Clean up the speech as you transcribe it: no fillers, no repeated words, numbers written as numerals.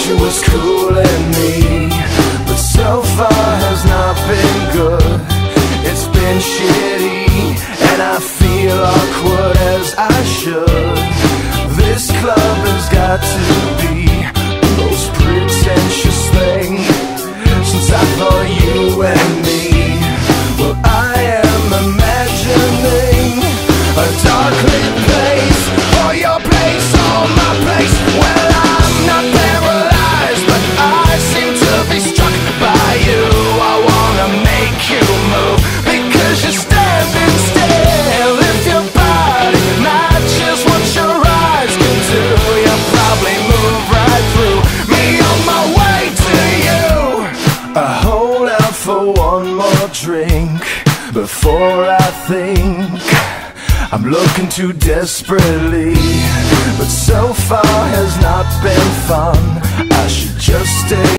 she was cooling me, but so far has not been good. It's been shitty, and I feel awkward as I should. This club has got to be the most pretentious thing since I thought you and me. Well, I am imagining a dark lit place, or your place, or my place. Well, I'm not paralyzed, but I seem to be struck by you. I wanna make you move, because you're standing still. If your body matches what your eyes can do, you'll probably move right through me on my way to you. I hold out for one more drink before I think I'm looking too desperately, but so far has not been fun. I should just stay